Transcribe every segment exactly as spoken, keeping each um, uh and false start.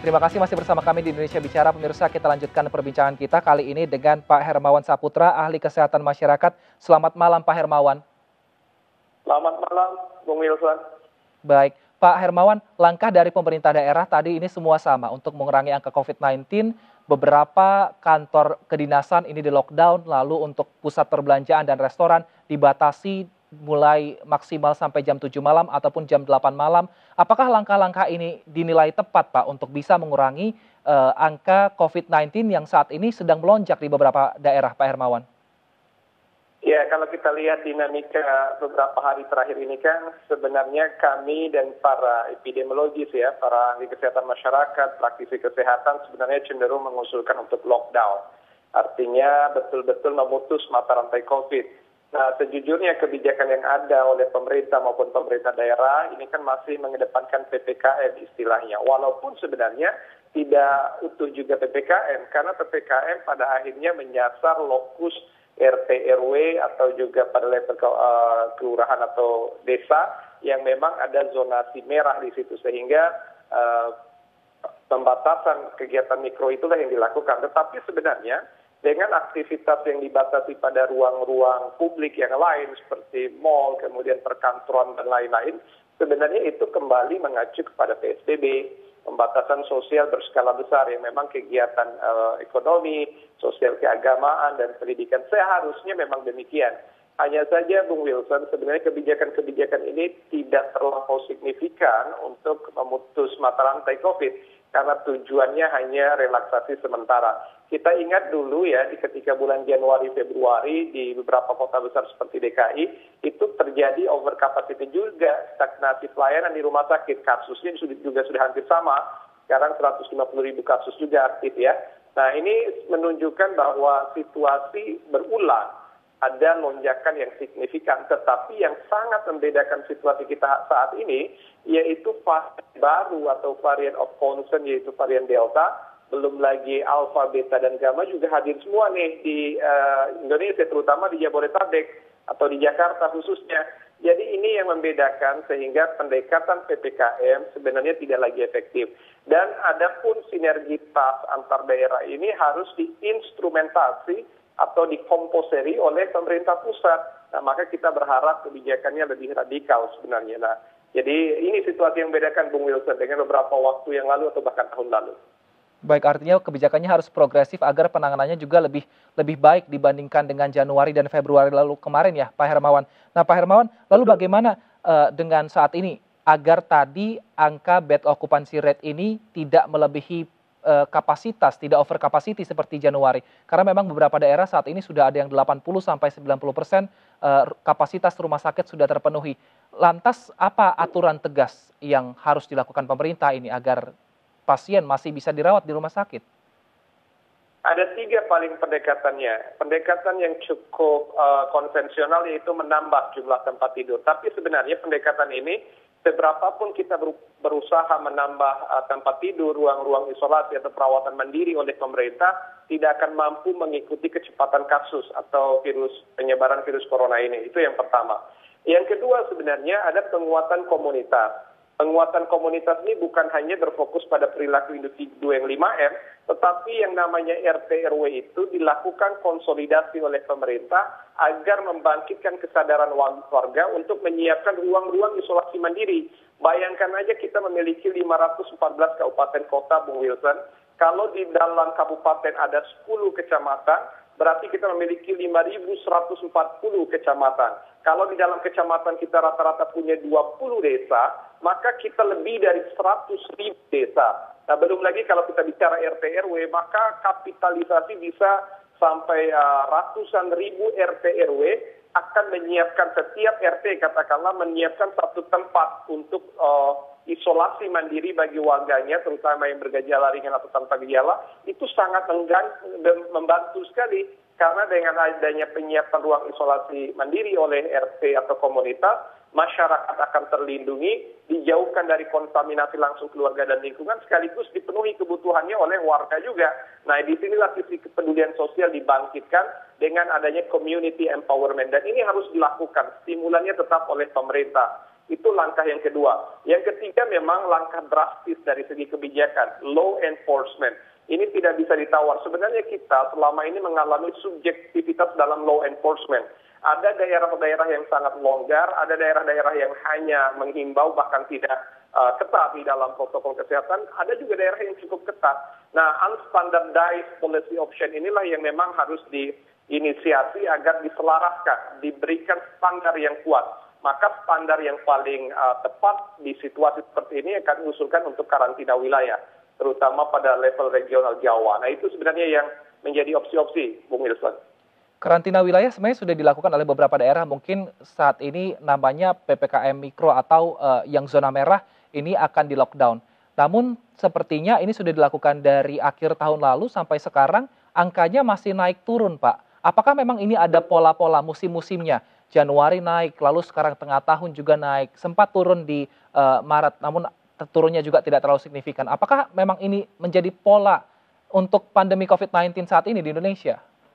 Terima kasih masih bersama kami di Indonesia Bicara. Pemirsa, kita lanjutkan perbincangan kita kali ini dengan Pak Hermawan Saputra, Ahli Kesehatan Masyarakat. Selamat malam Pak Hermawan. Selamat malam, Bung Wilson. Baik, Pak Hermawan, langkah dari pemerintah daerah tadi ini semua sama untuk mengurangi angka covid sembilan belas. Beberapa kantor kedinasan ini di lockdown, lalu untuk pusat perbelanjaan dan restoran dibatasi mulai maksimal sampai jam tujuh malam ataupun jam delapan malam. Apakah langkah-langkah ini dinilai tepat, Pak, untuk bisa mengurangi uh, angka covid sembilan belas yang saat ini sedang melonjak di beberapa daerah, Pak Hermawan? Ya, kalau kita lihat dinamika beberapa hari terakhir ini kan sebenarnya kami dan para epidemiologis ya, para ahli kesehatan masyarakat, praktisi kesehatan sebenarnya cenderung mengusulkan untuk lockdown. Artinya betul-betul memutus mata rantai COVID. Nah, sejujurnya kebijakan yang ada oleh pemerintah maupun pemerintah daerah ini kan masih mengedepankan P P K M istilahnya. Walaupun sebenarnya tidak utuh juga P P K M, karena P P K M pada akhirnya menyasar lokus R T R W atau juga pada level ke, uh, kelurahan atau desa yang memang ada zonasi merah di situ, sehingga uh, pembatasan kegiatan mikro itulah yang dilakukan. Tetapi sebenarnya dengan aktivitas yang dibatasi pada ruang-ruang publik yang lain seperti mal, kemudian perkantoran dan lain-lain, sebenarnya itu kembali mengacu kepada P S B B, pembatasan sosial berskala besar yang memang kegiatan uh, ekonomi, sosial keagamaan, dan pendidikan seharusnya memang demikian. Hanya saja, Bung Wilson, sebenarnya kebijakan-kebijakan ini tidak terlampau signifikan untuk memutus mata rantai COVID, karena tujuannya hanya relaksasi sementara. Kita ingat dulu ya, di ketika bulan Januari, Februari, di beberapa kota besar seperti D K I, itu terjadi over capacity juga, stagnasi pelayanan di rumah sakit. Kasusnya juga sudah hampir sama, sekarang seratus lima puluh ribu kasus juga aktif ya. Nah, ini menunjukkan bahwa situasi berulang. Ada lonjakan yang signifikan, tetapi yang sangat membedakan situasi kita saat ini, yaitu varian baru atau varian of concern, yaitu varian Delta, belum lagi Alpha, Beta, dan Gamma juga hadir semua nih di uh, Indonesia, terutama di Jabodetabek atau di Jakarta khususnya. Jadi ini yang membedakan sehingga pendekatan P P K M sebenarnya tidak lagi efektif. Dan adapun sinergitas antar daerah ini harus diinstrumentasi atau dikomposeri oleh pemerintah pusat. Nah, maka kita berharap kebijakannya lebih radikal sebenarnya. Nah, jadi ini situasi yang membedakan, Bung Wilson, dengan beberapa waktu yang lalu atau bahkan tahun lalu. Baik, artinya kebijakannya harus progresif agar penanganannya juga lebih lebih baik dibandingkan dengan Januari dan Februari lalu kemarin ya, Pak Hermawan. Nah, Pak Hermawan, lalu bagaimana uh, dengan saat ini agar tadi angka bed occupancy rate ini tidak melebihi uh, kapasitas, tidak over capacity seperti Januari? Karena memang beberapa daerah saat ini sudah ada yang delapan puluh sampai sembilan puluh persen uh, kapasitas rumah sakit sudah terpenuhi. Lantas apa aturan tegas yang harus dilakukan pemerintah ini agar pasien masih bisa dirawat di rumah sakit? Ada tiga paling pendekatannya. Pendekatan yang cukup uh, konvensional yaitu menambah jumlah tempat tidur. Tapi sebenarnya pendekatan ini, seberapapun kita berusaha menambah uh, tempat tidur, ruang-ruang isolasi atau perawatan mandiri oleh pemerintah, tidak akan mampu mengikuti kecepatan kasus atau virus penyebaran virus corona ini. Itu yang pertama. Yang kedua sebenarnya ada penguatan komunitas. Penguatan komunitas ini bukan hanya berfokus pada perilaku individu yang lima M, tetapi yang namanya R T R W itu dilakukan konsolidasi oleh pemerintah agar membangkitkan kesadaran warga untuk menyiapkan ruang-ruang isolasi mandiri. Bayangkan aja kita memiliki lima ratus empat belas kabupaten kota, Bung Wilson. Kalau di dalam kabupaten ada sepuluh kecamatan, berarti kita memiliki lima ribu seratus empat puluh kecamatan. Kalau di dalam kecamatan kita rata-rata punya dua puluh desa, maka kita lebih dari seratus ribu desa. Nah, belum lagi kalau kita bicara R T R W, maka kapitalisasi bisa sampai uh, ratusan ribu R T R W akan menyiapkan setiap R T, katakanlah menyiapkan satu tempat untuk uh, isolasi mandiri bagi warganya, terutama yang bergejala ringan atau tanpa gejala. Itu sangat membantu sekali, karena dengan adanya penyiapan ruang isolasi mandiri oleh R T atau komunitas, masyarakat akan terlindungi, dijauhkan dari kontaminasi langsung keluarga dan lingkungan, sekaligus dipenuhi kebutuhannya oleh warga juga. Nah, disinilah sisi kepedulian sosial dibangkitkan dengan adanya community empowerment, dan ini harus dilakukan, stimulannya tetap oleh pemerintah. Itu langkah yang kedua. Yang ketiga memang langkah drastis dari segi kebijakan, law enforcement. Ini tidak bisa ditawar. Sebenarnya kita selama ini mengalami subjektivitas dalam law enforcement. Ada daerah-daerah yang sangat longgar, ada daerah-daerah yang hanya menghimbau bahkan tidak uh, ketat di dalam protokol kesehatan, ada juga daerah yang cukup ketat. Nah, unstandardized policy option inilah yang memang harus diinisiasi agar diselaraskan, diberikan standar yang kuat. Maka standar yang paling uh, tepat di situasi seperti ini akan diusulkan untuk karantina wilayah, terutama pada level regional Jawa. Nah, itu sebenarnya yang menjadi opsi-opsi, Bung Wilson. Karantina wilayah sebenarnya sudah dilakukan oleh beberapa daerah, mungkin saat ini namanya P P K M Mikro atau uh, yang zona merah ini akan di lockdown. Namun sepertinya ini sudah dilakukan dari akhir tahun lalu sampai sekarang angkanya masih naik turun, Pak. Apakah memang ini ada pola-pola musim-musimnya? Januari naik, lalu sekarang tengah tahun juga naik, sempat turun di uh, Maret, namun turunnya juga tidak terlalu signifikan. Apakah memang ini menjadi pola untuk pandemi covid sembilan belas saat ini di Indonesia?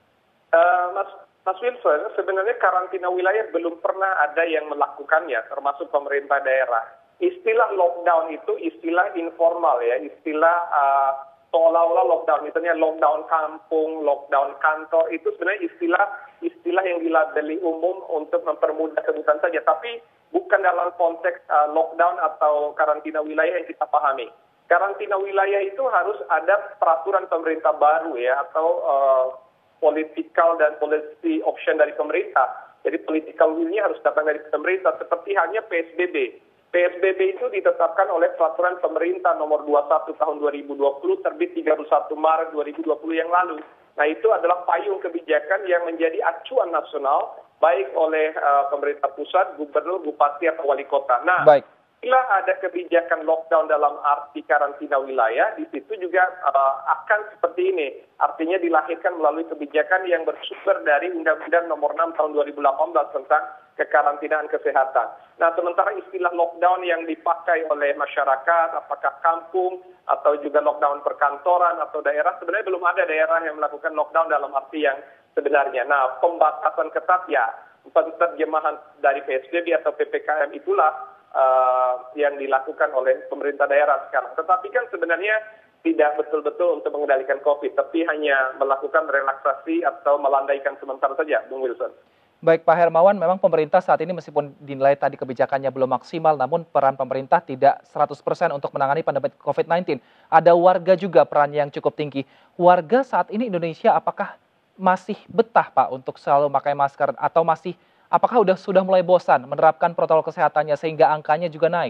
Uh, Mas, Mas Wilson, sebenarnya karantina wilayah belum pernah ada yang melakukannya, termasuk pemerintah daerah. Istilah lockdown itu istilah informal ya, istilah uh, seolah-olah lockdown, misalnya lockdown kampung, lockdown kantor, itu sebenarnya istilah istilah yang dilabeli umum untuk mempermudah kebutuhan saja, tapi bukan dalam konteks uh, lockdown atau karantina wilayah yang kita pahami. Karantina wilayah itu harus ada peraturan pemerintah baru ya, atau uh, political dan policy option dari pemerintah. Jadi political will-nya harus datang dari pemerintah, seperti hanya P S B B. P S B B itu ditetapkan oleh peraturan pemerintah nomor dua puluh satu tahun dua ribu dua puluh, terbit tiga puluh satu Maret dua ribu dua puluh yang lalu. Nah, itu adalah payung kebijakan yang menjadi acuan nasional, baik oleh uh, pemerintah pusat, gubernur, bupati, atau wali kota. Nah, baik. Bila ada kebijakan lockdown dalam arti karantina wilayah, di situ juga uh, akan seperti ini. Artinya dilahirkan melalui kebijakan yang bersumber dari Undang-Undang Nomor enam Tahun dua ribu delapan belas tentang kekarantinaan kesehatan. Nah, sementara istilah lockdown yang dipakai oleh masyarakat, apakah kampung atau juga lockdown perkantoran atau daerah, sebenarnya belum ada daerah yang melakukan lockdown dalam arti yang sebenarnya. Nah, pembatasan ketat ya, penerjemahan dari P S B B atau P P K M itulah Uh, yang dilakukan oleh pemerintah daerah sekarang. Tetapi kan sebenarnya tidak betul-betul untuk mengendalikan COVID, tapi hanya melakukan relaksasi atau melandaikan sementara saja, Bung Wilson. Baik, Pak Hermawan, memang pemerintah saat ini meskipun dinilai tadi kebijakannya belum maksimal, namun peran pemerintah tidak seratus persen untuk menangani pandemi covid sembilan belas. Ada warga juga peran yang cukup tinggi. Warga saat ini Indonesia apakah masih betah, Pak, untuk selalu pakai masker atau masih apakah sudah sudah mulai bosan menerapkan protokol kesehatannya sehingga angkanya juga naik?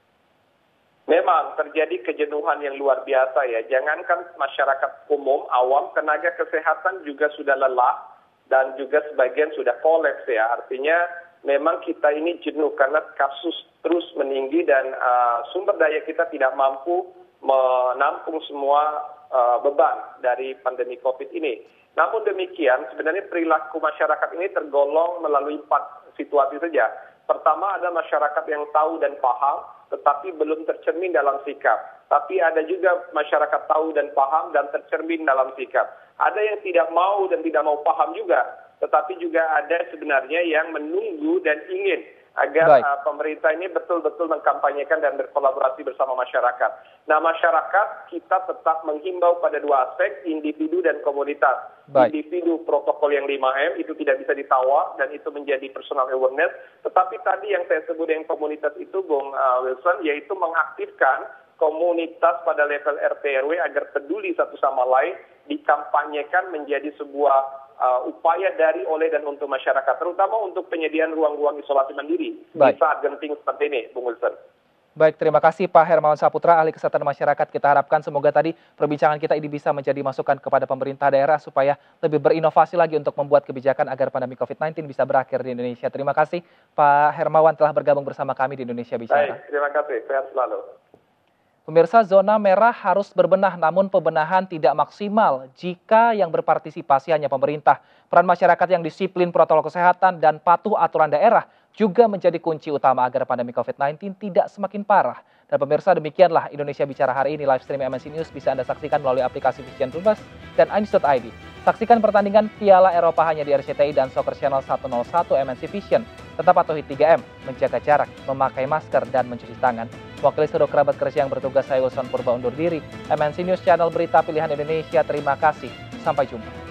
Memang terjadi kejenuhan yang luar biasa ya. Jangankan masyarakat umum, awam, tenaga kesehatan juga sudah lelah dan juga sebagian sudah kolaps ya. Artinya memang kita ini jenuh karena kasus terus meninggi dan uh, sumber daya kita tidak mampu menampung semua uh, beban dari pandemi COVID ini. Namun demikian, sebenarnya perilaku masyarakat ini tergolong melalui empat situasi saja. Pertama, ada masyarakat yang tahu dan paham, tetapi belum tercermin dalam sikap. Tapi ada juga masyarakat tahu dan paham dan tercermin dalam sikap. Ada yang tidak mau dan tidak mau paham juga, tetapi juga ada sebenarnya yang menunggu dan ingin agar uh, pemerintah ini betul-betul mengkampanyekan dan berkolaborasi bersama masyarakat. Nah, masyarakat kita tetap menghimbau pada dua aspek, individu dan komunitas. Baik. Individu protokol yang lima M itu tidak bisa ditawar dan itu menjadi personal awareness. Tetapi tadi yang saya sebut yang komunitas itu, Bung uh, Wilson, yaitu mengaktifkan komunitas pada level R T R W agar peduli satu sama lain, dikampanyekan menjadi sebuah Uh, upaya dari, oleh, dan untuk masyarakat, terutama untuk penyediaan ruang-ruang isolasi mandiri Baik. di saat genting seperti ini, Bung Wilson. Baik, terima kasih Pak Hermawan Saputra, ahli kesehatan masyarakat. Kita harapkan semoga tadi perbincangan kita ini bisa menjadi masukan kepada pemerintah daerah supaya lebih berinovasi lagi untuk membuat kebijakan agar pandemi covid sembilan belas bisa berakhir di Indonesia. Terima kasih Pak Hermawan telah bergabung bersama kami di Indonesia Bicara. Baik, terima kasih. Sehat selalu. Pemirsa, zona merah harus berbenah, namun pembenahan tidak maksimal jika yang berpartisipasi hanya pemerintah. Peran masyarakat yang disiplin protokol kesehatan dan patuh aturan daerah juga menjadi kunci utama agar pandemi covid sembilan belas tidak semakin parah. Dan pemirsa, demikianlah Indonesia Bicara hari ini. Live stream M N C News bisa Anda saksikan melalui aplikasi Vision Plus dan inews dot i d. Saksikan pertandingan Piala Eropa hanya di R C T I dan Soccer Channel seratus satu M N C Vision. Tetap patuhi tiga M, menjaga jarak, memakai masker, dan mencuci tangan. Mewakili seluruh kerabat kerja yang bertugas, saya Wilson Purba undur diri. M N C News, channel berita pilihan Indonesia, terima kasih. Sampai jumpa.